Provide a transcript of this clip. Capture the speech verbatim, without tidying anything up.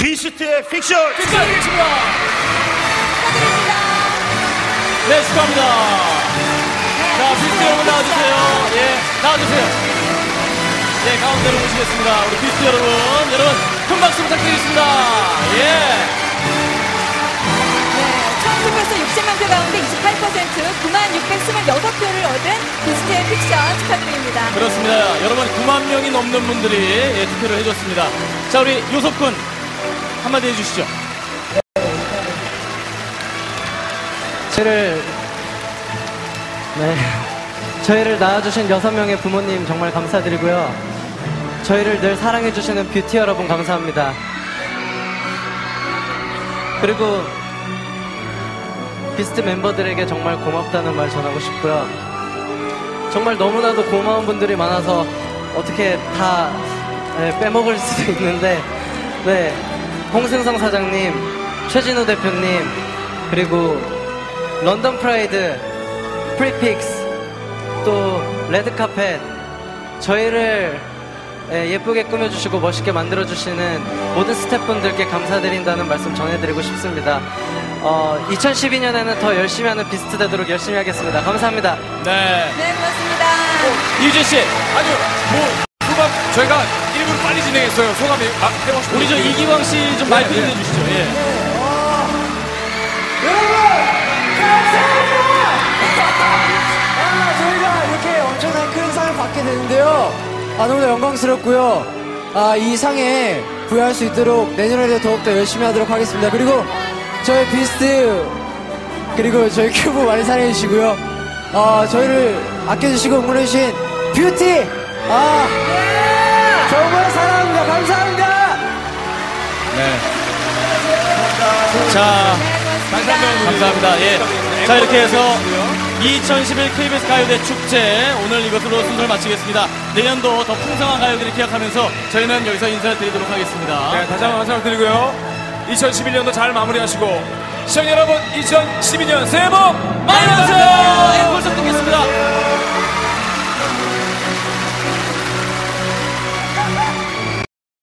비스트의 픽션 축하드리겠습니다. 축하드립니다. 네, 축하합니다. 자, 비스트 여러분 나와주세요. 예, 나와주세요. 예, 가운데로 모시겠습니다. 우리 비스트 여러분, 여러분 큰 박수 부탁드리겠습니다. 예. 네, 총 투표수 육십 만 표 가운데 이십팔 퍼센트 구만 육백이십육 표를 얻은 비스트의 픽션 축하드립니다. 그렇습니다. 여러분 구만 명이 넘는 분들이 예, 투표를 해줬습니다. 자, 우리 요섭군 한마디 해주시죠. 저희를 네 저희를 낳아주신 여섯 명의 부모님 정말 감사드리고요. 저희를 늘 사랑해주시는 뷰티 여러분 감사합니다. 그리고 비스트 멤버들에게 정말 고맙다는 말 전하고 싶고요. 정말 너무나도 고마운 분들이 많아서 어떻게 다 네, 빼먹을 수도 있는데 네 홍승성 사장님, 최진우 대표님, 그리고 런던 프라이드, 프리픽스, 또 레드카펫, 저희를 예쁘게 꾸며주시고 멋있게 만들어주시는 모든 스태프분들께 감사드린다는 말씀 전해드리고 싶습니다. 어, 이천십이 년에는 더 열심히 하는 비스트 되도록 열심히 하겠습니다. 감사합니다. 네. 네, 고맙습니다. 이유진 씨, 아니요, 뭐 소감 저희가 일 분 빨리 진행했어요. 소감이 아, 해보고 싶은 우리 저 얘기. 이기광 씨 좀 마이크 네, 좀 네. 내주시죠. 예. 여러분 감사합니다. 아 저희가 이렇게 엄청난 큰 상을 받게 되는데요. 아 너무 영광스럽고요. 아 이 상에 부여할 수 있도록 내년에도 더욱더 열심히 하도록 하겠습니다. 그리고 저희 비스트 그리고 저희 큐브 많이 사랑해 주시고요. 아 저희를 아껴주시고 응원해주신 뷰티 아 정말 사랑합니다. 감사합니다. 네. 자, 감사합니다. 예. 자, 이렇게 해서 이천십일 케이비에스 가요대 축제 오늘 이것으로 순서를 마치겠습니다. 내년도 더 풍성한 가요들을 기약하면서 저희는 여기서 인사를 드리도록 하겠습니다. 네, 다시 한번 감사드리고요. 이천십일 년도 잘 마무리하시고 시청자 여러분 이천십이 년 새해 복 많이 받으세요.